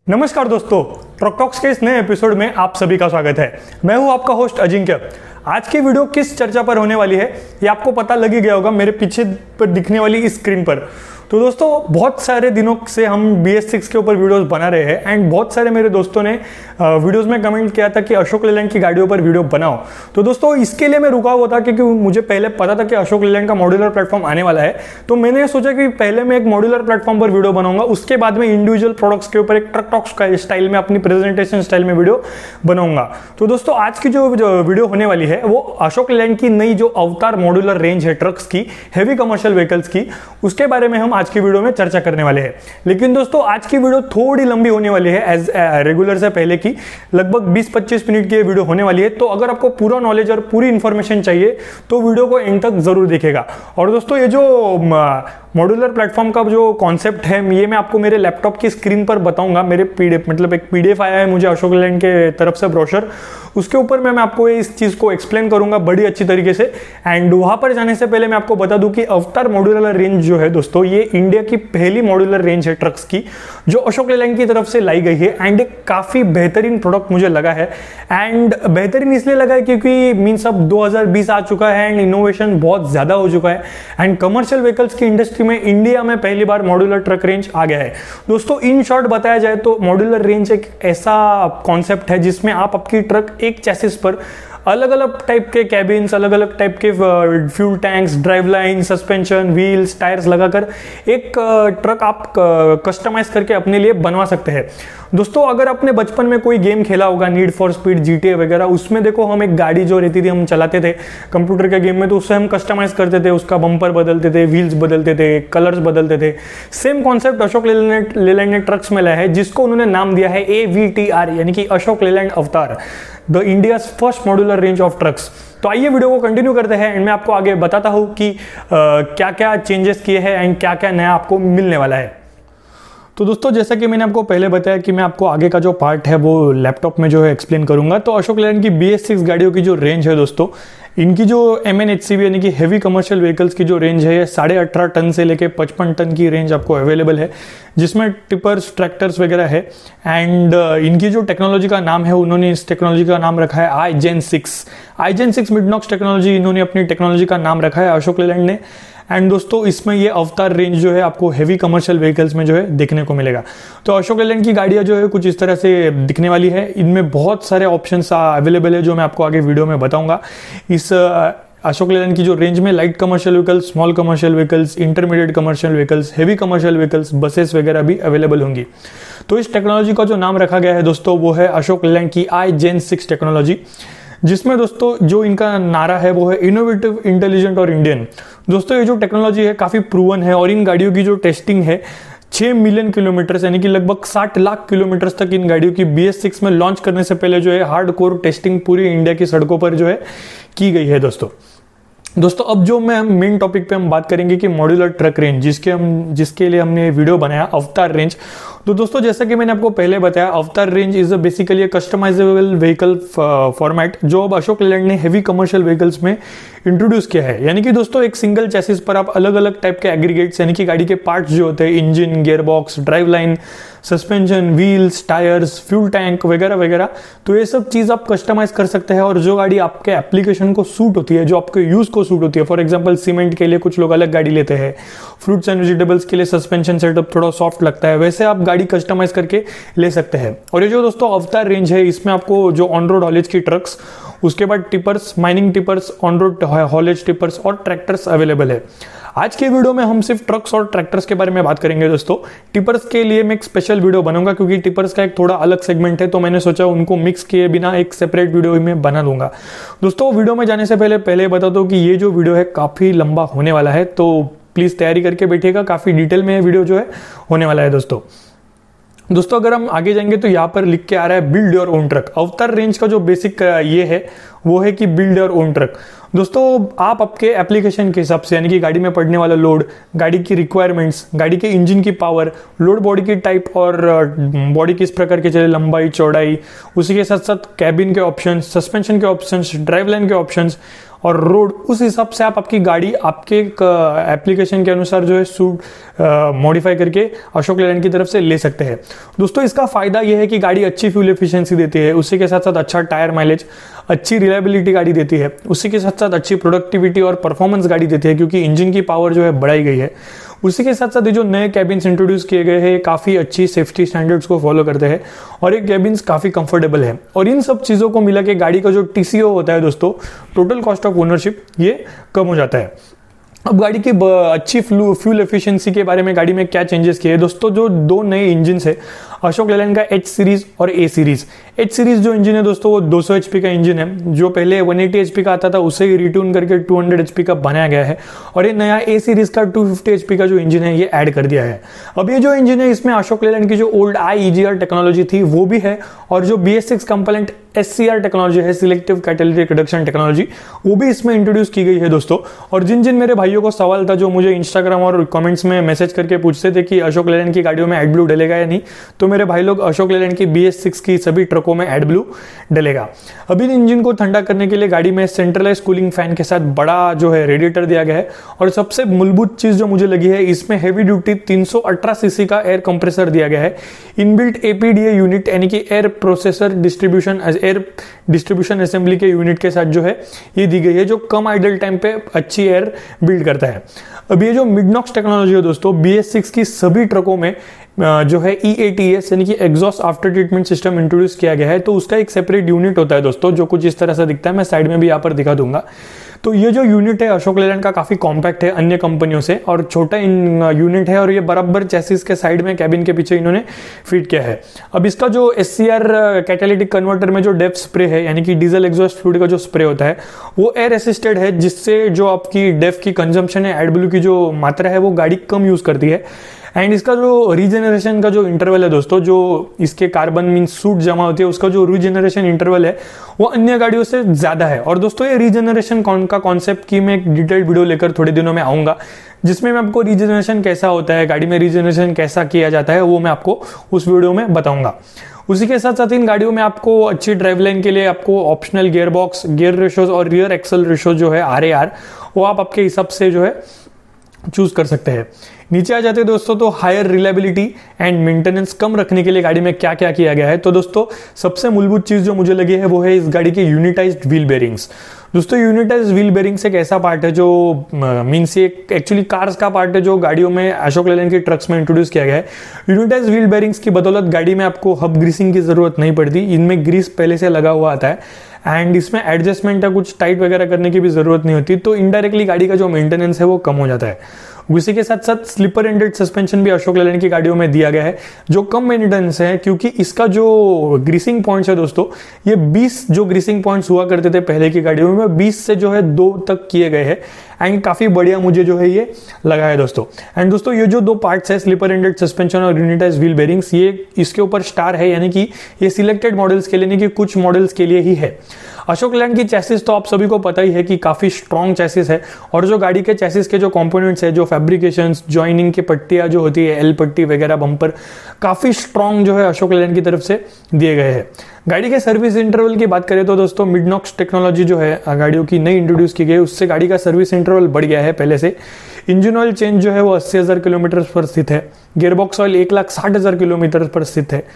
नमस्कार दोस्तों, truck Talks के इस नए एपिसोड में आप सभी का स्वागत है। मैं हूं आपका होस्ट अजिंक्य। आज की वीडियो किस चर्चा पर होने वाली है ये आपको पता लग ही गया होगा मेरे पीछे पर दिखने वाली इस स्क्रीन पर। तो दोस्तों, बहुत सारे दिनों से हम BS6 के ऊपर वीडियोस बना रहे हैं एंड बहुत सारे मेरे दोस्तों ने वीडियोस में कमेंट किया था कि अशोक लेलैंड की गाड़ियों पर वीडियो बनाओ। तो दोस्तों, इसके लिए मैं रुका हुआ था क्योंकि मुझे पहले पता था कि अशोक लेलैंड का मॉड्यूलर प्लेटफॉर्म आने वाला है। तो मैंने सोचा कि पहले मैं एक मॉड्यूलर प्लेटफॉर्म पर वीडियो बनाऊंगा, उसके बाद में इंडिविजुअल प्रोडक्ट्स के ऊपर एक ट्रक टॉक्स का स्टाइल में अपनी प्रेजेंटेशन स्टाइल में वीडियो बनाऊंगा। तो दोस्तों, आज की जो वीडियो होने वाली है वो अशोक लेलैंड की नई जो अवतार मॉड्यूलर रेंज है ट्रक्स की, हेवी कमर्शियल व्हीकल्स की, उसके बारे में हम आज की वीडियो में चर्चा करने वाले हैं। लेकिन दोस्तों, आज की वीडियो थोड़ी लंबी होने वाली है एज रेगुलर से पहले की, लगभग 20-25 मिनट की वीडियो होने वाली है। तो अगर आपको पूरा नॉलेज और पूरी इंफॉर्मेशन चाहिए तो वीडियो को एंड तक जरूर देखेगा। और दोस्तों, ये जो मॉड्यूलर प्लेटफॉर्म का जो कॉन्सेप्ट है ये मैं आपको मेरे लैपटॉप की स्क्रीन पर बताऊंगा। मेरे पीडीएफ मतलब एक पीडीएफ आया है मुझे अशोक लेलैंड के तरफ से ब्रोशर, उसके ऊपर मैं आपको इस चीज को एक्सप्लेन करूंगा बड़ी अच्छी तरीके से। एंड वहां पर जाने से पहले मैं आपको बता दूं कि अवतार मॉड्यूलर रेंज जो है दोस्तों, ये इंडिया की पहली मॉड्यूलर रेंज है ट्रक्स की जो अशोक लेलैंड की तरफ से लाई गई है। एंड एक काफी बेहतरीन प्रोडक्ट मुझे लगा है। एंड बेहतरीन इसलिए लगा है क्योंकि मीन्स अब 2020 आ चुका है एंड इनोवेशन बहुत ज्यादा हो चुका है एंड कमर्शियल व्हीकल्स की इंडस्ट्री में इंडिया में पहली बार मॉड्यूलर ट्रक रेंज आ गया है। दोस्तों, इन शॉर्ट बताया जाए तो मॉड्यूलर रेंज एक ऐसा कॉन्सेप्ट है जिसमें आप आपकी ट्रक एक चैसिस पर अलग अलग टाइप के कैबिन्स, अलग अलग टाइप के fuel tanks, drive line, suspension, wheels, tyres लगाकर एक ट्रक आप कस्टमाइज करके अपने लिए बनवा सकते हैं। दोस्तों, अगर आपने बचपन में कोई गेम खेला होगा, नीड फॉर स्पीड, GTA वगैरह, उसमें देखो हम एक गाड़ी जो रहती थी हम चलाते थे कंप्यूटर के गेम में, तो उससे हम कस्टमाइज करते थे, उसका बम्पर बदलते थे, व्हील्स बदलते थे, कलर्स बदलते थे। सेम कॉन्सेप्ट अशोक लेलैंड ने ट्रक्स में लाया है जिसको उन्होंने नाम दिया है AVTR, यानी कि Ashok Leyland Avtaar, the India's first modular range of trucks. तो आइए वीडियो को कंटिन्यू करते हैं एंड मैं आपको आगे बताता हूं कि क्या क्या चेंजेस किए हैं एंड क्या क्या नया आपको मिलने वाला है। तो दोस्तों, जैसा कि मैंने आपको पहले बताया कि मैं आपको आगे का जो पार्ट है वो लैपटॉप में जो है एक्सप्लेन करूंगा। तो अशोक लेलैंड की BS6 गाड़ियों की जो रेंज है दोस्तों, इनकी जो MNHCV यानी कि हेवी कमर्शियल व्हीकल्स की जो रेंज है 18.5 टन से लेके 55 टन की रेंज आपको अवेलेबल है, जिसमें टिपर्स, ट्रैक्टर्स वगैरह है। एंड इनकी जो टेक्नोलॉजी का नाम है, उन्होंने इस टेक्नोलॉजी का नाम रखा है iGen 6 मिडनॉक्स टेक्नोलॉजी, इन्होंने अपनी टेक्नोलॉजी का नाम रखा है अशोक लेलैंड ने। एंड दोस्तों, इसमें ये अवतार रेंज जो है आपको हेवी कमर्शियल व्हीकल्स में जो है देखने को मिलेगा। तो अशोक लेलैंड की गाड़ियां जो है कुछ इस तरह से दिखने वाली है। इनमें बहुत सारे ऑप्शंस अवेलेबल है जो मैं आपको आगे वीडियो में बताऊंगा। इस अशोक लेलैंड की जो रेंज में light commercial vehicles, small commercial vehicles, intermediate commercial vehicles, heavy commercial vehicles, buses वगैरह भी अवेलेबल होंगी। तो इस टेक्नोलॉजी का जो नाम रखा गया है दोस्तों वो है अशोक लेलैंड की iGen 6 टेक्नोलॉजी, जिसमें दोस्तों जो इनका नारा है वो है इनोवेटिव, इंटेलिजेंट और इंडियन। दोस्तों, ये जो टेक्नोलॉजी है काफी प्रूवन है और इन गाड़ियों की जो टेस्टिंग है 6 मिलियन किलोमीटर यानी कि लगभग 60 लाख किलोमीटर तक इन गाड़ियों की BS6 में लॉन्च करने से पहले जो है हार्डकोर टेस्टिंग पूरी इंडिया की सड़कों पर जो है की गई है। दोस्तों, अब जो मैं मेन टॉपिक पे हम बात करेंगे कि मॉड्यूलर ट्रक रेंज, जिसके लिए हमने वीडियो बनाया अवतार रेंज। तो दोस्तों, जैसा कि मैंने आपको पहले बताया, Avtaar range is basically customisable vehicle format जो अब अशोक लेलैंड ने हेवी कमर्शियल व्हीकल्स में इंट्रोड्यूस किया है। यानी कि दोस्तों, एक सिंगल चैसिस पर आप अलग अलग टाइप के एग्रीगेट्स यानी कि गाड़ी के पार्ट्स जो होते हैं, engine, gearbox, drive line, suspension, wheels, tyres, fuel tank वगैरह वगैरह, तो ये सब चीज आप कस्टमाइज कर सकते हैं। और जो गाड़ी आपके एप्लीकेशन को सूट होती है, जो आपके यूज को सूट होती है, फॉर एग्जांपल सीमेंट के लिए कुछ लोग अलग गाड़ी लेते हैं, फ्रूट्स एंड वेजिटेबल्स के लिए सस्पेंशन सेटअप थोड़ा सॉफ्ट लगता है, वैसे आप गाड़ी कस्टमाइज करके ले सकते हैं। और ये जो दोस्तों अवतार रेंज है, इसमें आपको जो ऑन रोड हॉलेज की ट्रक्स, उसके बाद tippers, mining tippers, on road haulage tippers और ट्रैक्टर्स अवेलेबल है। आज के वीडियो में हम सिर्फ ट्रक्स और ट्रैक्टर्स के बारे में बात करेंगे दोस्तों। टिपर्स के लिए मैं एक स्पेशल वीडियो बनाऊंगा क्योंकि टिपर्स का एक थोड़ा अलग सेगमेंट है, तो मैंने सोचा उनको मिक्स किए बिना एक सेपरेट वीडियो में बना दूंगा। दोस्तों, वीडियो में जाने से पहले बता दो कि ये जो वीडियो है काफी लंबा होने वाला है, तो प्लीज तैयारी करके बैठिएगा, काफी डिटेल में वीडियो जो है होने वाला है। दोस्तों, अगर हम आगे जाएंगे तो यहाँ पर लिख के आ रहा है build your own truck. Avtar range का जो बेसिक ये है वो है कि बिल्ड योर ओन ट्रक। दोस्तों, आप आपके एप्लीकेशन के हिसाब से यानी कि गाड़ी में पड़ने वाला लोड, गाड़ी की रिक्वायरमेंट्स, गाड़ी के इंजन की पावर, लोड बॉडी की टाइप और बॉडी किस प्रकार के चले, लंबाई, चौड़ाई, उसी के साथ साथ कैबिन के ऑप्शंस, सस्पेंशन के ऑप्शंस, ड्राइव लाइन के ऑप्शंस और रोड, उस हिसाब से आप आपकी गाड़ी आपके एप्लीकेशन के अनुसार जो है सूट मॉडिफाई करके अशोक लेलैंड की तरफ से ले सकते हैं। दोस्तों इसका फायदा यह है कि गाड़ी अच्छी फ्यूल एफिशिएंसी देती है, उसी के साथ साथ अच्छा टायर माइलेज, अच्छी रिलायबिलिटी गाड़ी देती है, उसी के साथ साथ अच्छी प्रोडक्टिविटी और परफॉर्मेंस गाड़ी देती है क्योंकि इंजन की पावर जो है बढ़ाई गई है। उसी के साथ साथ ये जो नए कैबिन्स इंट्रोड्यूस किए गए हैं काफ़ी अच्छी सेफ्टी स्टैंडर्ड्स को फॉलो करते हैं और ये कैबिन्स काफ़ी कंफर्टेबल है। और इन सब चीज़ों को मिला के गाड़ी का जो TCO होता है दोस्तों, टोटल कॉस्ट ऑफ ओनरशिप, ये कम हो जाता है। अब गाड़ी की अच्छी फ्यूल एफिशिएंसी के बारे में गाड़ी में क्या चेंजेस किए हैं दोस्तों, जो दो नए इंजन है अशोक लेलैंड का H सीरीज और A सीरीज। H सीरीज जो इंजन है दोस्तों वो 200 HP का इंजन है, जो पहले 180 HP का आता था उसे रिट्यून करके 200 HP का बनाया गया है। और ये नया A सीरीज का 250 HP का जो इंजन है ये ऐड कर दिया है। अब ये जो इंजन है इसमें अशोक लेलैंड की जो ओल्ड IEGR टेक्नोलॉजी थी वो भी है और जो BS6 कंपोनेंट SCR टेक्नोलॉजी है, सिलेक्टिव कैटालिटिक रिडक्शन टेक्नोलॉजी, वो भी इसमें इंट्रोड्यूस की गई है दोस्तों। और जिन मेरे भाइयों को सवाल था, जो मुझे इंस्टाग्राम और कमेंट्स में मैसेज करके पूछते थे कि अशोक लेलैंड की गाड़ियों में एड ब्लू डलेगा या नहीं, तो मेरे भाई लोग अशोक लेलैंड की BS6 की सभी ट्रकों में एड ब्लू डलेगा। अभी इंजन को ठंडा करने के लिए गाड़ी में सेंट्रलाइज कूलिंग फैन के साथ बड़ा जो है रेडिएटर दिया गया है। और सबसे मूलभूत चीज जो मुझे लगी है, इसमें हैवी ड्यूटी 318 सीसी का एयर कंप्रेसर दिया गया है। इनबिल्ट APDA यूनिट यानी कि एयर प्रोसेसर डिस्ट्रीब्यूशन असेंबली के यूनिट के साथ जो है ये दी गई है, जो कम आइडल टाइम पे अच्छी एयर बिल्ड करता है। अब ये जो मिडनॉक्स टेक्नोलॉजी है दोस्तों, BS6 की सभी ट्रकों में जो है EATS यानी कि exhaust after treatment system introduce किया गया है। तो उसका एक सेपरेट यूनिट होता है दोस्तों, जो कुछ इस तरह से दिखता है, मैं साइड में भी यहाँ पर दिखा दूंगा। तो ये जो यूनिट है अशोक लेलैंड का काफी कॉम्पैक्ट है अन्य कंपनियों से और छोटा यूनिट है और ये बराबर चेसिस के साइड में कैबिन के पीछे इन्होंने फिट किया है। अब इसका जो SCR कैटालिटिक कन्वर्टर में जो डेप्थ स्प्रे है यानी कि डीजल एग्जॉस्ट फ्लूइड का जो स्प्रे होता है वो एयर असिस्टेड है, जिससे जो आपकी डेप्थ की कंजम्पशन है, एड ब्लू की जो मात्रा है वो गाड़ी कम यूज करती है। एंड इसका जो रीजनरेशन का जो इंटरवल है दोस्तों, जो इसके कार्बन मींस सूट जमा होती है उसका जो रीजनरेशन इंटरवल है वो अन्य गाड़ियों से ज्यादा है। और दोस्तों ये रीजनरेशन का कॉन्सेप्ट की मैं एक डिटेल्ड वीडियो लेकर थोड़े दिनों में आऊंगा, जिसमें मैं आपको रीजनरेशन कैसा होता है, गाड़ी में रीजनरेशन कैसा किया जाता है, वो मैं आपको उस वीडियो में बताऊंगा। उसी के साथ साथ इन गाड़ियों में आपको अच्छी ड्राइव लाइन के लिए आपको optional gear box, gear ratios और रियर एक्सल रेशो जो है RAR, वो आप आपके हिसाब से जो है चूज कर सकते हैं। नीचे आ जाते हैं दोस्तों, तो हायर रिलायबिलिटी एंड मेंटेनेंस कम रखने के लिए गाड़ी में क्या क्या किया गया है। तो दोस्तों सबसे मूलभूत चीज जो मुझे लगी है वो है इस गाड़ी के यूनिटाइज्ड व्हील बेरिंग्स। दोस्तों यूनिटाइज्ड व्हील बेरिंग्स एक ऐसा पार्ट है जो मीन्स एक्चुअली कार्स का पार्ट है जो गाड़ियों में अशोक लेलैंड की ट्रक्स में इंट्रोड्यूस किया गया है। यूनिटाइज्ड व्हील बेरिंग्स की बदौलत गाड़ी में आपको हब ग्रीसिंग की जरूरत नहीं पड़ती, इनमें ग्रीस पहले से लगा हुआ आता है एंड इसमें एडजस्टमेंट या कुछ टाइट वगैरह करने की भी जरूरत नहीं होती। तो इनडायरेक्टली गाड़ी का जो मेंटेनेंस है वो कम हो जाता है। उसी के साथ साथ स्लीपर एंडेड सस्पेंशन भी अशोक लेलैंड की गाड़ियों में दिया गया है, जो कम मेंटेनेंस है क्योंकि इसका जो ग्रीसिंग पॉइंट्स है दोस्तों, ये 20 जो ग्रीसिंग पॉइंट्स हुआ करते थे पहले की गाड़ियों में 20 से जो है 2 तक किए गए हैं एंड काफी बढ़िया मुझे जो है ये लगा है दोस्तों। एंड दोस्तों ये जो दो पार्ट्स है स्लीपर एंडेड सस्पेंशन और यूनिटाइज्ड व्हील बेरिंग्स, ये इसके ऊपर स्टार है, यानी कि ये सिलेक्टेड मॉडल्स के लिए नहीं कि कुछ मॉडल्स के लिए ही है। अशोक लेलैंड की चैसिस तो आप सभी को पता ही है कि काफी स्ट्रॉन्ग चैसिस है और जो गाड़ी के चैसिस के जो कंपोनेंट्स है, जो फैब्रिकेशंस, जॉइनिंग की पट्टियां जो होती है, एल पट्टी वगैरह, बम्पर, काफी स्ट्रॉन्ग जो है अशोक लेलैंड की तरफ से दिए गए हैं। गाड़ी के सर्विस इंटरवल की बात करें तो दोस्तों मिडनॉक्स टेक्नोलॉजी जो है गाड़ियों की नई इंट्रोड्यूस की गई, उससे गाड़ी का सर्विस इंटरवल बढ़ गया है पहले से। इंजन ऑयल चेंज जो है वो 80,000 किलोमीटर पर स्थित है। गियरबॉक्स ऑयल 1,60,000 किलोमीटर पर स्थित है।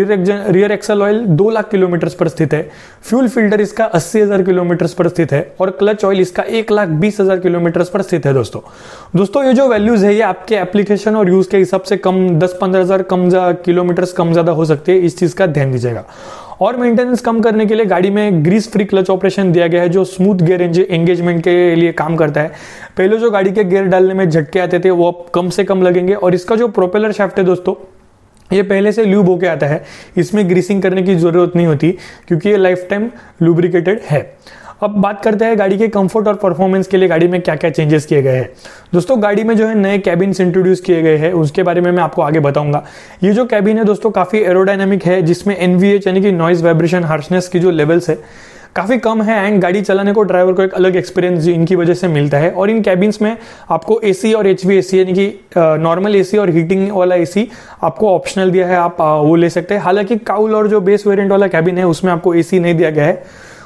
Rear axle oil 2 lakh kilometre पर स्थित है। फ्यूल फिल्टर इसका 80,000 किलोमीटर पर स्थित है और क्लच ऑयल इसका 1,20,000 किलोमीटर पर स्थित है। दोस्तों ये जो वैल्यूज है ये आपके एप्लीकेशन और यूज के हिसाब से कम 10-15,000 किलोमीटर कम ज्यादा हो सकती है, इस चीज का ध्यान दीजिएगा। और मेंटेनेंस कम करने के लिए गाड़ी में ग्रीस फ्री क्लच ऑपरेशन दिया गया है, जो स्मूथ गियर एंगेजमेंट के लिए काम करता है। पहले जो गाड़ी के गियर डालने में झटके आते थे वो अब कम से कम लगेंगे। और इसका जो प्रोपेलर शाफ्ट है दोस्तों, ये पहले से ल्यूब होके आता है, इसमें ग्रीसिंग करने की जरूरत नहीं होती क्योंकि ये लाइफ टाइम लुब्रिकेटेड है। अब बात करते हैं गाड़ी के कंफर्ट और परफॉर्मेंस के लिए गाड़ी में क्या क्या चेंजेस किए गए हैं। दोस्तों गाड़ी में जो है नए कैबिन्स इंट्रोड्यूस किए गए हैं, उसके बारे में मैं आपको आगे बताऊंगा। ये जो कैबिन है दोस्तों काफी एरोडायनामिक है, जिसमें NVH यानी कि नॉइज वाइब्रेशन हार्शनेस की जो लेवल्स है काफी कम है एंड गाड़ी चलाने को ड्राइवर को एक अलग एक्सपीरियंस इनकी वजह से मिलता है। और इन कैबिन्स में आपको AC और HVAC यानी कि नॉर्मल AC और हीटिंग वाला AC आपको ऑप्शनल दिया है, आप वो ले सकते हैं। हालांकि काउल और जो बेस वेरिएंट वाला कैबिन है उसमें आपको AC नहीं दिया गया है।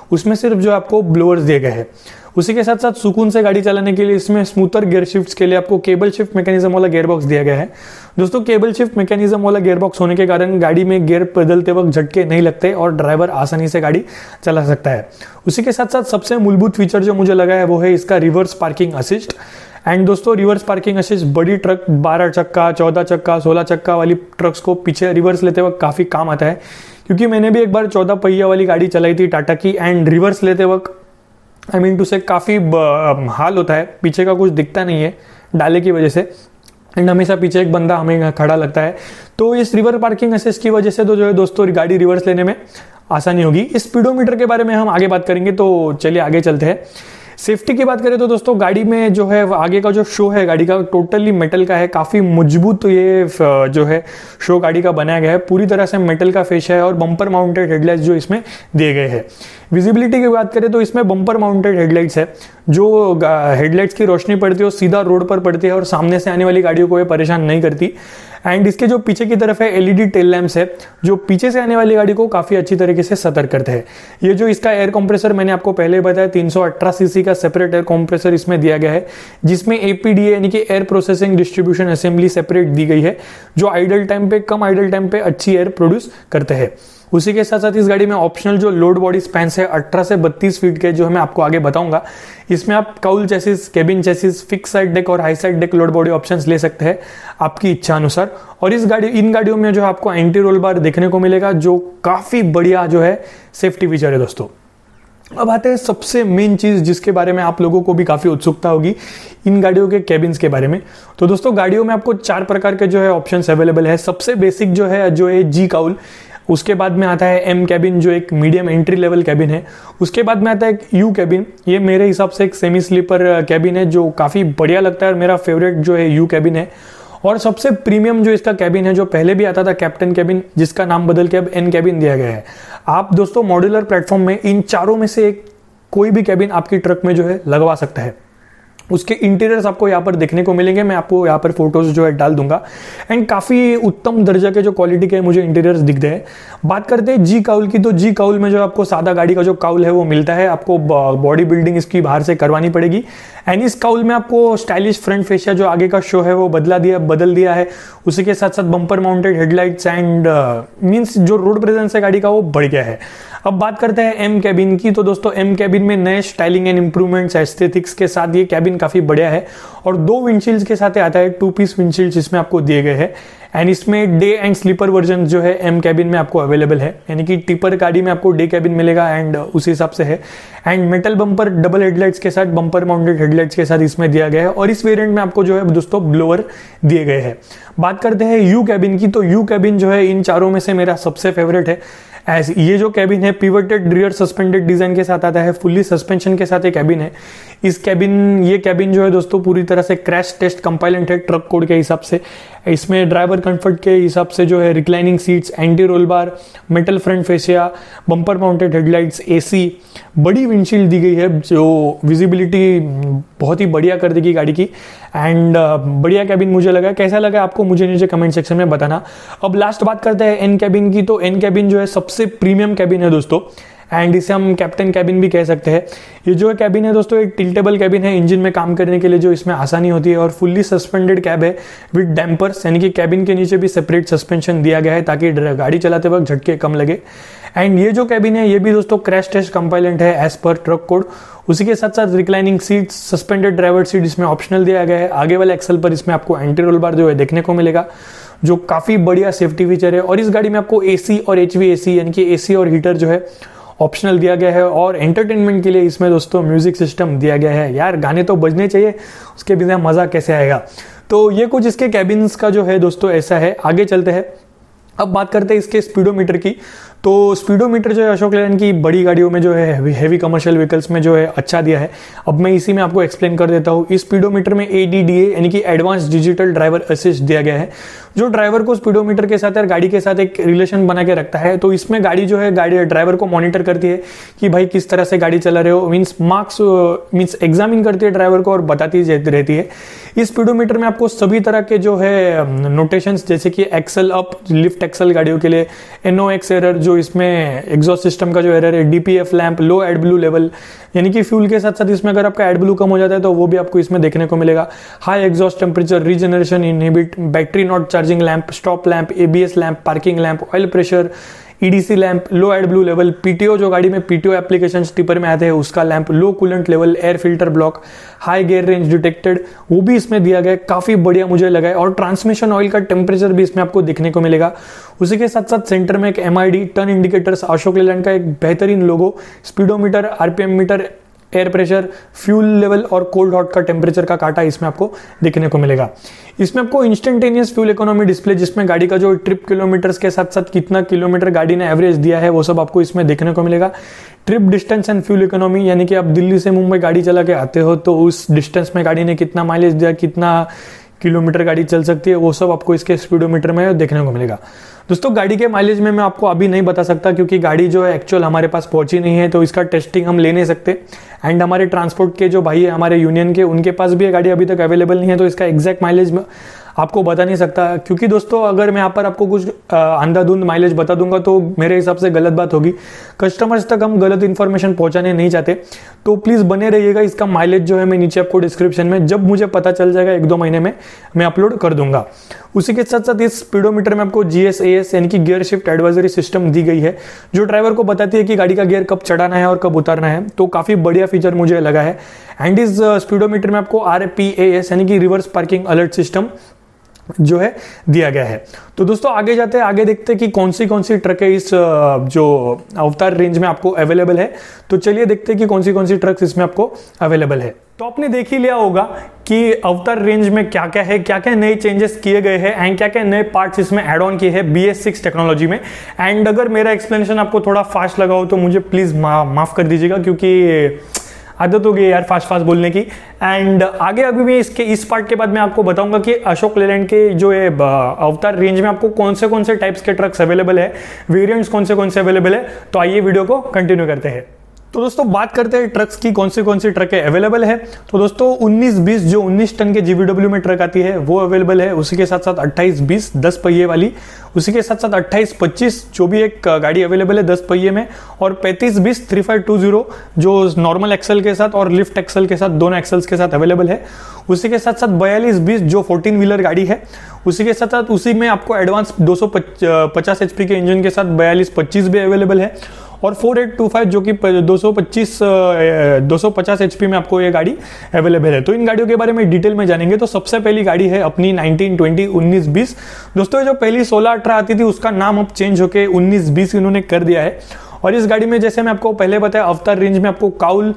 उसमें सिर्फ जो आपको ब्लोअर्स दिए गए हैं। उसी के साथ साथ सुकून से गाड़ी चलाने के लिए इसमें स्मूथर गियर शिफ्ट्स के लिए आपको केबल शिफ्ट मैकेनिज्म वाला गियर बॉक्स दिया गया है। दोस्तों केबल शिफ्ट मैकेनिज्म वाला गियर बॉक्स होने के कारण गाड़ी में गियर बदलते वक्त झटके नहीं लगते और ड्राइवर आसानी से गाड़ी चला सकता है। उसी के साथ साथ सबसे मूलभूत फीचर जो मुझे लगा है वो है इसका रिवर्स पार्किंग असिस्ट। एंड दोस्तों रिवर्स पार्किंग असिस्ट बड़ी ट्रक 12 चक्का 14 चक्का 16 चक्का वाली ट्रक्स को पीछे रिवर्स लेते वक्त काफ़ी काम आता है, क्योंकि मैंने भी एक बार 14 पहिया वाली गाड़ी चलाई थी टाटा की, एंड रिवर्स लेते वक्त आई मीन टू से काफ़ी हाल होता है, पीछे का कुछ दिखता नहीं है डाले की वजह से, एंड हमेशा पीछे एक बंदा हमें खड़ा लगता है। तो इस रिवर्स पार्किंग असिस्ट की वजह से तो जो है दोस्तों गाड़ी रिवर्स लेने में आसानी होगी। इस स्पीडोमीटर के बारे में हम आगे बात करेंगे, तो चलिए आगे चलते हैं। सेफ्टी की बात करें तो दोस्तों गाड़ी में जो है आगे का जो शो है गाड़ी का टोटली मेटल का है, काफ़ी मजबूत तो ये जो है शो गाड़ी का बनाया गया है, पूरी तरह से मेटल का फेशिया है और बम्पर माउंटेड हेडलाइट्स जो इसमें दिए गए हैं। विजिबिलिटी की बात करें तो इसमें बम्पर माउंटेड हेडलाइट्स है, जो हेडलाइट्स की रोशनी पड़ती है वो सीधा रोड पर पड़ती है और सामने से आने वाली गाड़ियों को ये परेशान नहीं करती। एंड इसके जो पीछे की तरफ है एलईडी टेल लैंप्स है, जो पीछे से आने वाली गाड़ी को काफ़ी अच्छी तरीके से सतर्क करते हैं। ये जो इसका एयर कंप्रेसर मैंने आपको पहले बताया 318 सीसी का सेपरेट एयर कंप्रेसर इसमें दिया गया है, जिसमें एपीडीए यानी कि air processing distribution assembly separate दी गई है, जो आइडल टाइम पे कम आइडल टाइम पे अच्छी एयर प्रोड्यूस करते हैं। उसी के साथ साथ इस गाड़ी में ऑप्शनल जो लोड बॉडी स्पैन्स है 18 से 32 फीट के, जो मैं आपको आगे बताऊंगा। इसमें आप cowl chassis, cabin chassis, fix side deck और high side deck load body options ले सकते हैं आपकी इच्छा अनुसार। और इन गाड़ियों में जो आपको एंटी रोल बार देखने को मिलेगा, जो काफी बढ़िया जो है सेफ्टी फीचर है दोस्तों। अब आते हैं सबसे मेन चीज जिसके बारे में आप लोगों को भी काफी उत्सुकता होगी, इन गाड़ियों के केबिन्स के बारे में। तो दोस्तों गाड़ियों में आपको 4 प्रकार के जो है ऑप्शंस अवेलेबल है। सबसे बेसिक जो है जी काउल, उसके बाद में आता है एम कैबिन जो एक मीडियम एंट्री लेवल कैबिन है, उसके बाद में आता है एक यू कैबिन, ये मेरे हिसाब से एक सेमी स्लीपर कैबिन है जो काफ़ी बढ़िया लगता है और मेरा फेवरेट जो है यू कैबिन है। और सबसे प्रीमियम जो इसका कैबिन है, जो पहले भी आता था कैप्टन कैबिन, जिसका नाम बदल के अब एन कैबिन दिया गया है। आप दोस्तों मॉड्यूलर प्लेटफॉर्म में इन चारों में से कोई भी कैबिन आपकी ट्रक में जो है लगवा सकता है। उसके इंटीरियर्स आपको यहाँ पर देखने को मिलेंगे, मैं आपको यहाँ पर फोटोज जो है डाल दूंगा, एंड काफ़ी उत्तम दर्जा के जो क्वालिटी के मुझे इंटीरियर्स दिख रहे हैं। बात करते हैं जी काउल की, तो जी काउल में जो आपको सादा गाड़ी का जो काउल है वो मिलता है, आपको बॉडी बिल्डिंग इसकी बाहर से करवानी पड़ेगी। एंड इस काउल में आपको स्टाइलिश फ्रंट फेशिया जो आगे का शो है वो बदल दिया है। उसी के साथ साथ bumper mounted headlights and means जो रोड प्रेजेंस है गाड़ी का वो बढ़ गया है। अब बात करते हैं एम कैबिन की, तो दोस्तों एम कैबिन में नए स्टाइलिंग एंड इंप्रूवमेंट्स एस्थेटिक्स के साथ ये कैबिन काफी बढ़िया है और 2 विंडशील्ड्स के साथ आता है, 2 पीस विंडशील्ड्स इसमें आपको दिए गए हैं। एंड इसमें डे एंड स्लीपर वर्जन जो है एम कैबिन में आपको अवेलेबल है, यानी कि टिपर गाड़ी में आपको डे कैबिन मिलेगा एंड उसी हिसाब से है। And metal bumper double headlights के साथ, बम्पर माउंटेड हेडलाइट्स के साथ इसमें दिया गया है और इस वेरिएंट में आपको जो है दोस्तों ब्लोअर दिए गए हैं। बात करते हैं यू कैबिन की, तो यू कैबिन जो है इन चारों में से मेरा सबसे फेवरेट है। ये जो कैबिन है पिवटेड रियर सस्पेंडेड डिजाइन के साथ आता है, फुल्ली सस्पेंशन के साथ एक कैबिन है। ये कैबिन जो है दोस्तों पूरी तरह से क्रैश टेस्ट कंपाइलेंट है ट्रक कोड के हिसाब से। इसमें ड्राइवर कंफर्ट के हिसाब से जो है reclining seats, anti roll bar, metal front fascia, bumper mounted headlights, AC, बड़ी विंडशील्ड दी गई है जो विजिबिलिटी बहुत ही बढ़िया कर देगी गाड़ी की। एंड बढ़िया कैबिन मुझे लगा। कैसा लगा आपको मुझे नीचे कमेंट सेक्शन में बताना। अब लास्ट बात करते हैं एन कैबिन की, तो एन कैबिन जो है सबसे प्रीमियम कैबिन है दोस्तों, एंड इसे हम कैप्टन कैबिन भी कह सकते हैं। ये जो कैबिन है दोस्तों एक टिल्टेबल कैबिन है, इंजन में काम करने के लिए जो इसमें आसानी होती है, और फुल्ली सस्पेंडेड कैब है विद डैम्पर्स, यानी कि कैबिन के नीचे भी सेपरेट सस्पेंशन दिया गया है ताकि गाड़ी चलाते वक्त झटके कम लगे। एंड ये जो कैबिन है ये भी दोस्तों क्रैश टेस्ट कंपाइलेंट है एज पर ट्रक कोड। उसी के साथ साथ reclining seat, suspended driver seat इसमें ऑप्शनल दिया गया है। आगे वाले एक्सल पर इसमें आपको एंटी रोल बार जो है देखने को मिलेगा, जो काफी बढ़िया सेफ्टी फीचर है। और इस गाड़ी में आपको एसी और HVAC यानी कि एसी और हीटर जो है ऑप्शनल दिया गया है। और एंटरटेनमेंट के लिए इसमें दोस्तों म्यूजिक सिस्टम दिया गया है। यार गाने तो बजने चाहिए, उसके बिना मजा कैसे आएगा। तो ये कुछ इसके कैबिन्स का जो है दोस्तों ऐसा है। आगे चलते हैं, अब बात करते हैं इसके स्पीडोमीटर की। तो स्पीडोमीटर जो है अशोक लेलैंड की बड़ी गाड़ियों में जो है हेवी कमर्शियल व्हीकल्स में जो है अच्छा दिया है। अब मैं इसी में आपको एक्सप्लेन कर देता हूँ। इस स्पीडोमीटर में ADDA यानी कि एडवांस डिजिटल ड्राइवर असिस्ट दिया गया है, जो ड्राइवर को स्पीडोमीटर के साथ या गाड़ी के साथ एक रिलेशन बना के रखता है। तो इसमें गाड़ी जो है ड्राइवर को मॉनिटर करती है कि भाई किस तरह से गाड़ी चला रहे हो, मीन्स एग्जामिन करती है ड्राइवर को और बताती रहती है। इस स्पीडोमीटर में आपको सभी तरह के जो है नोटेशंस, जैसे कि एक्सल अप, लिफ्ट एक्सल गाड़ियों के लिए, NOx एरर जो जो इसमें एग्जॉस्ट सिस्टम का जो एरर है, DPF lamp, low AdBlue level, यानी कि फ्यूल के साथ साथ इसमें अगर आपका एड ब्लू कम हो जाता है तो वो भी आपको इसमें देखने को मिलेगा। High exhaust temperature, regeneration inhibit, battery not charging lamp, stop lamp, ABS lamp, parking lamp, oil pressure, EDC lamp, low AdBlue level, PTO जो गाड़ी में पीटीओ एप्लीकेशन टिपर में आते हैं उसका lamp, low coolant level, air filter block, high gear range detected, वो भी इसमें दिया गया है, काफी बढ़िया मुझे लगा है। और ट्रांसमिशन ऑयल का टेम्परेचर भी इसमें आपको देखने को मिलेगा। उसी के साथ साथ सेंटर में एक MID, turn indicators, Ashok Leyland का एक बेहतरीन logo, speedometer, RPM meter, air pressure, fuel level और कोल्ड हॉट का टेम्परेचर का काटा इसमें आपको देखने को मिलेगा। इसमें आपको इंस्टेंटेनियस फ्यूल इकोनॉमी डिस्प्ले, जिसमें गाड़ी का जो ट्रिप किलोमीटर्स के साथ साथ कितना किलोमीटर गाड़ी ने एवरेज दिया है वो सब आपको इसमें देखने को मिलेगा। Trip distance and fuel economy, यानी कि आप दिल्ली से मुंबई गाड़ी चला के आते हो तो उस डिस्टेंस में गाड़ी ने कितना माइलेज दिया, कितना किलोमीटर गाड़ी चल सकती है, वो सब आपको इसके स्पीडोमीटर में देखने को मिलेगा। दोस्तों गाड़ी के माइलेज में मैं आपको अभी नहीं बता सकता क्योंकि गाड़ी जो है एक्चुअल हमारे पास पहुंची नहीं है, तो इसका टेस्टिंग हम ले नहीं सकते। एंड हमारे ट्रांसपोर्ट के जो भाई है हमारे यूनियन के, उनके पास भी ये गाड़ी अभी तक अवेलेबल नहीं है, तो इसका एग्जैक्ट माइलेज आपको बता नहीं सकता। क्योंकि दोस्तों अगर मैं यहाँ पर आपको कुछ अंधाधुंध माइलेज बता दूंगा तो मेरे हिसाब से गलत बात होगी। कस्टमर्स तक हम गलत इन्फॉर्मेशन पहुंचाने नहीं चाहते, तो प्लीज बने रहिएगा। इसका माइलेज जो है मैं नीचे आपको डिस्क्रिप्शन में जब मुझे पता चल जाएगा 1-2 महीने में मैं अपलोड कर दूंगा। उसी के साथ साथ इस स्पीडोमीटर में आपको GSAS यानी कि गियर शिफ्ट एडवाइजरी सिस्टम दी गई है, जो ड्राइवर को बताती है कि गाड़ी का गियर कब चढ़ाना है और कब उतारना है। तो काफी बढ़िया फीचर मुझे लगा है। एंड इस स्पीडोमीटर में आपको RPAS यानी कि रिवर्स पार्किंग अलर्ट सिस्टम जो है दिया गया है। तो दोस्तों आगे जाते हैं, आगे देखते हैं कि कौन सी ट्रक है इस जो अवतार रेंज में आपको अवेलेबल है। तो चलिए देखते हैं कि कौन सी ट्रक्स इसमें आपको अवेलेबल है। तो आपने देख ही लिया होगा कि अवतार रेंज में क्या क्या नए चेंजेस किए गए हैं एंड क्या नए पार्ट्स इसमें ऐड ऑन किए हैं BS6 टेक्नोलॉजी में। एंड अगर मेरा एक्सप्लेनेशन आपको थोड़ा फास्ट लगा हो तो मुझे प्लीज माफ कर दीजिएगा, क्योंकि आदत हो गई यार फास्ट बोलने की। एंड आगे अभी मैं इस पार्ट के बाद मैं आपको बताऊंगा कि अशोक लेलैंड के जो है अवतार रेंज में आपको कौन से टाइप्स के ट्रक्स अवेलेबल है, वेरिएंट्स कौन से अवेलेबल है। तो आइए वीडियो को कंटिन्यू करते हैं। तो दोस्तों बात करते हैं ट्रक्स की, कौन सी ट्रकें अवेलेबल है। तो दोस्तों 19-20 जो 19 टन के GVW में ट्रक आती है वो अवेलेबल है। उसी के साथ साथ 28-20 10 पहिए वाली, उसी के साथ साथ 28-25 जो भी एक गाड़ी अवेलेबल है 10 पहिए में, और 35-20 3520 जो नॉर्मल एक्सल के साथ और लिफ्ट एक्सल के साथ, दोनों एक्सल्स के साथ अवेलेबल है। उसी के साथ साथ 42-20 जो 14 व्हीलर गाड़ी है। उसी के साथ साथ उसी में आपको एडवांस 250 HP के इंजन के साथ 42-25 भी अवेलेबल है, और 4825 जो कि 250 HP में आपको ये गाड़ी अवेलेबल है। तो इन गाड़ियों के बारे में डिटेल में जानेंगे। तो सबसे पहली गाड़ी है अपनी 1920 1920। दोस्तों जो पहली 16-18 आती थी उसका नाम अब चेंज होके 1920 इन्होंने कर दिया है। और इस गाड़ी में जैसे मैं आपको पहले बताया अवतार रेंज में आपको cowl,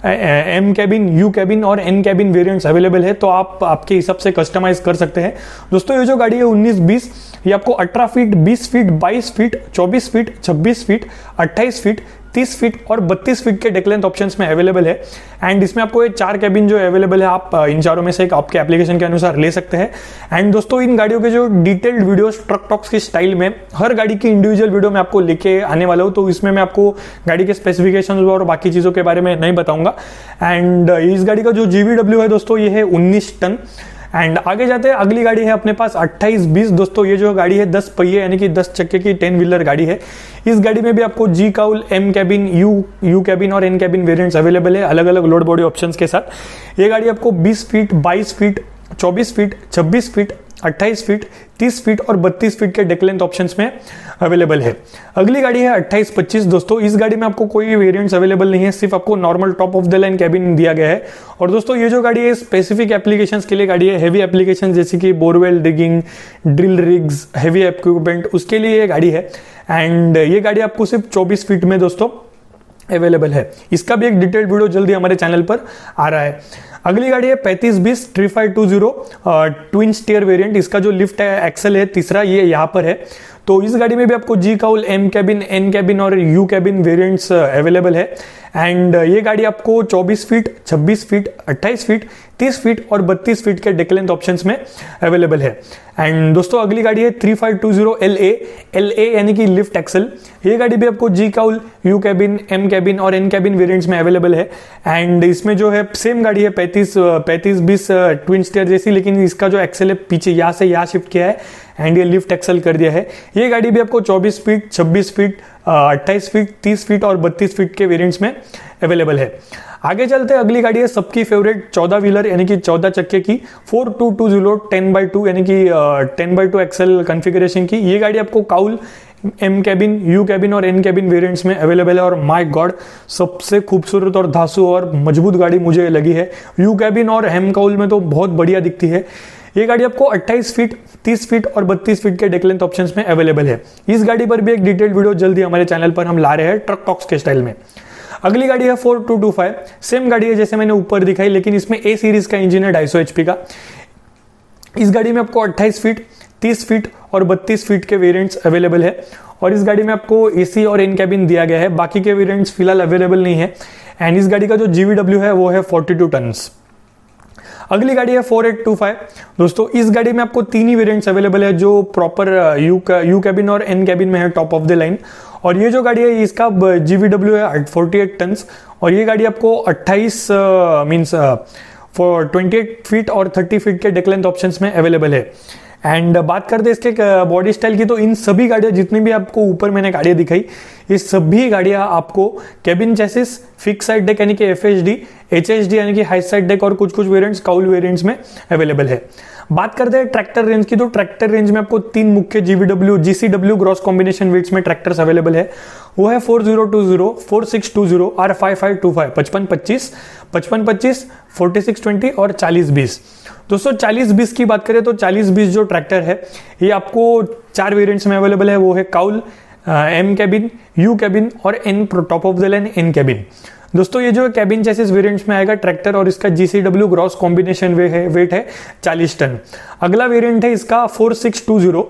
M cabin, U cabin और N कैबिन वेरिएंट्स अवेलेबल है, तो आप आपके हिसाब से कस्टमाइज कर सकते हैं। दोस्तों ये जो गाड़ी है 19-20 ये आपको 18 feet, 20 feet, 22 feet, 24 feet, 26 feet, 28 feet, 30 feet और 32 फीट के डेक लेंथ ऑप्शंस में अवेलेबल है। एंड इसमें आपको ये 4 कैबिन जो अवेलेबल है, आप इन चारों में से एक आपके एप्लीकेशन के अनुसार ले सकते हैं। एंड दोस्तों इन गाड़ियों के जो डिटेल्ड वीडियोस ट्रक टॉक्स के स्टाइल में हर गाड़ी की इंडिविजुअल वीडियो में आपको लेके आने वाला हूँ, तो इसमें मैं आपको गाड़ी के स्पेसिफिकेशन और बाकी चीजों के बारे में नहीं बताऊंगा। एंड इस गाड़ी का जो GVW है दोस्तों ये है 19 टन। एंड आगे जाते हैं, अगली गाड़ी है अपने पास 28-20। दोस्तों ये जो गाड़ी है 10 पहिए यानी कि 10 चक्के की 10 व्हीलर गाड़ी है। इस गाड़ी में भी आपको G cowl, M cabin, U cabin और N कैबिन वेरिएंट्स अवेलेबल है, अलग अलग लोड बॉडी ऑप्शंस के साथ। ये गाड़ी आपको 20 feet, 22 feet, 24 feet, 26 feet, 28 feet, 30 feet और 32 फीट के डेक लेंथ ऑप्शंस में अवेलेबल है। अगली गाड़ी है 28-25। दोस्तों इस गाड़ी में आपको कोई वेरिएंट्स अवेलेबल नहीं है, सिर्फ आपको normal top of the line cabin दिया गया है। और दोस्तों ये जो गाड़ी है स्पेसिफिक एप्लीकेशंस के लिए गाड़ी है, हेवी एप्लीकेशन जैसे कि borewell digging, drill rigs, heavy equipment, उसके लिए ये गाड़ी है। एंड ये गाड़ी आपको सिर्फ 24 फीट में दोस्तों अवेलेबल है। इसका भी एक डिटेल्ड वीडियो जल्दी हमारे चैनल पर आ रहा है। अगली गाड़ी है 35-20 3520 ट्विन स्टीयर वेरिएंट। इसका जो लिफ्ट है एक्सल है तीसरा, ये यहाँ पर है। तो इस गाड़ी में भी आपको G cowl, M cabin, N cabin और U कैबिन वेरिएंट्स अवेलेबल है। एंड ये गाड़ी आपको 24 फीट, 26 फीट, 28 फीट, 30 फीट और 32 फीट के डेक लेंथ ऑप्शंस में अवेलेबल है। एंड दोस्तों अगली गाड़ी है 3520 LA यानी कि लिफ्ट एक्सल। ये गाड़ी भी आपको G cowl, U cabin, M cabin और N कैबिन वेरिएंट्स में अवेलेबल है। एंड इसमें जो है सेम गाड़ी है 35-20 ट्विन स्टीयर जैसी, लेकिन इसका जो एक्सल है पीछे यहाँ से यहाँ शिफ्ट किया है। एंड ये लिफ्ट एक्सेल कर दिया है। ये गाड़ी भी आपको 24 फीट, 26 फीट, 28 फीट, 30 फीट और 32 फीट के वेरिएंट्स में अवेलेबल है। आगे चलते अगली गाड़ी है सबकी फेवरेट 14 व्हीलर यानी कि 14 चक्के की 4220 10x2 यानी कि 10x2 एक्सेल कॉन्फ़िगरेशन की। ये गाड़ी आपको cowl, M cabin, U cabin और एन कैबिन वेरिएंट्स में अवेलेबल है। और माय गॉड, सबसे खूबसूरत और धांसू और मजबूत गाड़ी मुझे लगी है। यू कैबिन और एम काउल में तो बहुत बढ़िया दिखती है। ये गाड़ी आपको 28 फीट, 30 फीट और 32 फीट के डेक लेंथ ऑप्शंस में अवेलेबल है। इस गाड़ी पर भी एक डिटेल्ड वीडियो जल्दी हमारे चैनल पर हम ला रहे हैं ट्रक टॉक्स के स्टाइल में। अगली गाड़ी है 4225, सेम गाड़ी है जैसे मैंने ऊपर दिखाई, लेकिन इसमें ए सीरीज का इंजन है 250 HP का। इस गाड़ी में आपको 28 फीट, 30 फीट और 32 फीट के वेरिएंट्स अवेलेबल है। और इस गाड़ी में आपको एसी और इन कैबिन दिया गया है, बाकी के वेरिएंट्स फिलहाल अवेलेबल नहीं है। एंड इस गाड़ी का जो GVW है वो है 42 टन्स। अगली गाड़ी है 4825। दोस्तों इस गाड़ी में आपको 3 ही वेरिएंट्स अवेलेबल है जो प्रॉपर यू कैबिन और एन कैबिन में है, टॉप ऑफ द लाइन। और ये जो गाड़ी है इसका GVW है 48 टन्स। और ये गाड़ी आपको 28 फीट और 30 फीट के डेक लेंथ ऑप्शंस में अवेलेबल है। एंड बात करते हैं इसके बॉडी स्टाइल की, तो इन सभी गाड़ियां जितनी भी आपको ऊपर मैंने गाड़ियां दिखाई, ये सभी गाड़ियां आपको cabin chassis, fix side deck यानी कि FHD, HHD यानी कि हाई साइड डेक और कुछ वेरिएंट्स काउल वेरिएंट्स में अवेलेबल है। बात करते हैं ट्रैक्टर रेंज की, तो ट्रैक्टर रेंज में आपको 3 मुख्य GCW ग्रॉस कॉम्बिनेशन वेट्स में ट्रैक्टर्स अवेलेबल है। वो है 4020, 4620 और 5525, 5525, 5525, 4620 और 4020। दोस्तों 4020 की बात करें तो 4020 जो ट्रैक्टर है ये आपको 4 वेरिएंट्स में अवेलेबल है। वो है cowl, M cabin, U cabin और N top of the line N cabin. दोस्तों ये जो कैबिन चेसिस वेरिएंट्स में आएगा ट्रैक्टर, और इसका GCW ग्रॉस कॉम्बिनेशन वेट है 40 टन। अगला वेरिएंट है इसका 4620,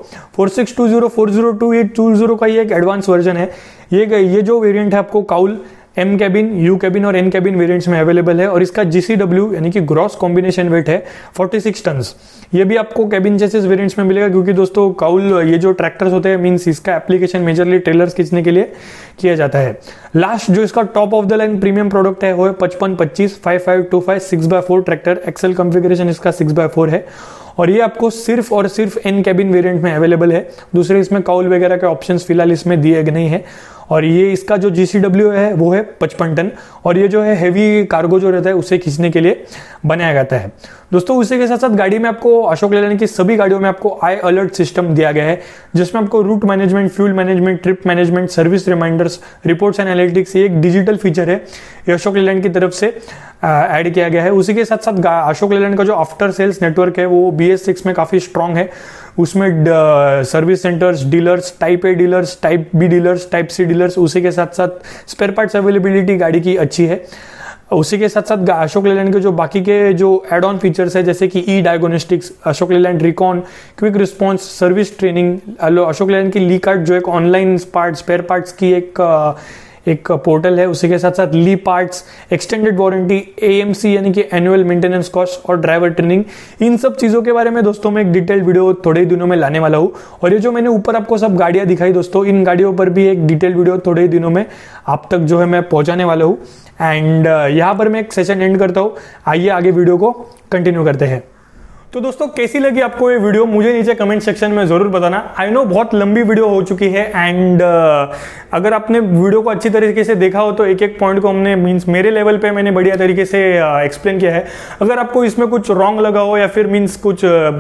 4020 का ये एक एडवांस वर्जन है। ये जो वेरिएंट है आपको cowl, M cabin, U cabin और एन कैबिन वेरिएंट्स में अवेलेबल है। और इसका GCW यानी कि ग्रॉस कॉम्बिनेशन वेट है 46 टन्स। ये भी आपको कैबिन चेसिस वेरिएंट्स में मिलेगा, क्योंकि दोस्तों काउल ये जो ट्रैक्टर्स होते हैं मींस इसका एप्लीकेशन मेजरली ट्रेलर्स खींचने के लिए किया जाता है। लास्ट जो इसका top of the line premium product है वो है 5525, 5525 6x4 ट्रैक्टर। एक्सेल कॉन्फ़िगरेशन इसका 6x4 है। और ये आपको सिर्फ और सिर्फ एन कैबिन वेरिएंट में अवेलेबल है। दूसरे इसमें काउल वगैरह के ऑप्शंस फिलहाल इसमें दिए नहीं है। और ये इसका जो GCW है वो है 55 टन। और ये जो है हेवी कार्गो जो रहता है उसे खींचने के लिए बनाया जाता है। दोस्तों उसी के साथ साथ गाड़ी में आपको अशोक लेलैंड की सभी गाड़ियों में आपको आई अलर्ट सिस्टम दिया गया है, जिसमें आपको route management, fuel management, trip management, service reminders, reports analytics, ये एक डिजिटल फीचर है, ये अशोक लेलैंड की तरफ से ऐड किया गया है। उसी के साथ साथ अशोक लेलैंड का जो आफ्टर सेल्स नेटवर्क है वो BS6 में काफी स्ट्रांग है। उसमें service centres, dealers, type A dealers, type B dealers, type C dealers, उसी के साथ साथ स्पेयर पार्ट्स अवेलेबिलिटी गाड़ी की अच्छी है। उसी के साथ साथ अशोक लेलैंड के जो बाकी के जो एड ऑन फीचर्स है जैसे कि diagnostics, Ashok Leyland Recon, quick response, service training, Ashok Leyland की ली कार्ड जो एक ऑनलाइन स्पेयर पार्ट्स की एक पोर्टल है। उसी के साथ साथ Leyparts, extended warranty, AMC यानी कि एनुअल मेंटेनेंस कॉस्ट और ड्राइवर ट्रेनिंग, इन सब चीज़ों के बारे में दोस्तों मैं एक डिटेल्ड वीडियो थोड़े ही दिनों में लाने वाला हूँ। और ये जो मैंने ऊपर आपको सब गाड़ियाँ दिखाई दोस्तों, इन गाड़ियों पर भी एक डिटेल्ड वीडियो थोड़े ही दिनों में आप तक जो है मैं पहुँचाने वाला हूँ। एंड यहाँ पर मैं एक सेशन एंड करता हूँ। आइए आगे वीडियो को कंटिन्यू करते हैं। तो दोस्तों कैसी लगी आपको ये वीडियो मुझे नीचे कमेंट सेक्शन में जरूर बताना। आई नो बहुत लंबी वीडियो हो चुकी है एंड अगर आपने वीडियो को अच्छी तरीके से देखा हो तो एक एक पॉइंट को हमने मींस मेरे लेवल पे मैंने बढ़िया तरीके से एक्सप्लेन किया है। अगर आपको इसमें कुछ रॉन्ग लगा हो या फिर मींस कुछ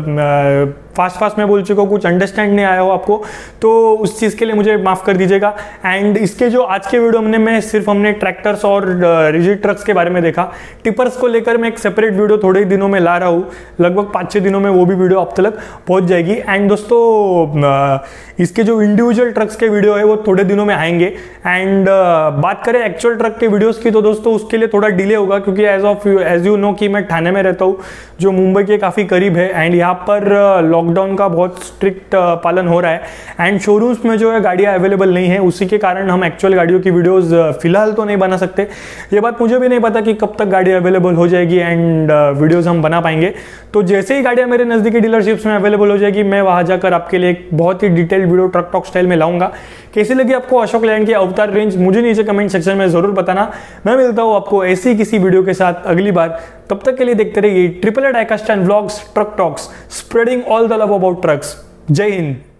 फास्ट में बोल चुका हो, कुछ अंडरस्टैंड नहीं आया हो आपको, तो उस चीज़ के लिए मुझे माफ़ कर दीजिएगा। एंड इसके जो आज के वीडियो में सिर्फ हमने ट्रैक्टर्स और रिजिड ट्रक्स के बारे में देखा। टिपर्स को लेकर मैं एक सेपरेट वीडियो थोड़े ही दिनों में ला रहा हूँ, लगभग 5-6 दिनों में वो भी वीडियो आप तक पहुँच जाएगी। एंड दोस्तों इसके जो इंडिविजुअल ट्रक्स के वीडियो है वो थोड़े दिनों में आएंगे। एंड बात करें एक्चुअल ट्रक के वीडियोस की तो दोस्तों उसके लिए थोड़ा डिले होगा, क्योंकि एज यू नो कि मैं ठाणे में रहता हूँ जो मुंबई के काफ़ी करीब है। एंड यहाँ पर लॉकडाउन का बहुत स्ट्रिक्ट पालन हो रहा है एंड शोरूम्स में जो है गाड़ियाँ अवेलेबल नहीं है, उसी के कारण हम एक्चुअल गाड़ियों की वीडियोज़ फिलहाल तो नहीं बना सकते। ये बात मुझे भी नहीं पता कि कब तक गाड़ी अवेलेबल हो जाएगी एंड वीडियोज़ हम बना पाएंगे। तो जैसे ही गाड़ियाँ मेरे नज़दीकी डीलरशिप्स में अवेलेबल हो जाएगी मैं वहाँ जाकर आपके लिए एक बहुत ही detail video Truck Talk style में लाऊंगा। कैसी लगी आपको अशोक लेलैंड की अवतार रेंज मुझे नीचे कमेंट सेक्शन में जरूर बताना। मैं मिलता हूँ आपको ऐसी किसी वीडियो के साथ अगली बार। तब तक के लिए देखते रहिए triple A diecast and vlogs Truck Talks, spreading all the love about trucks. जय हिंद।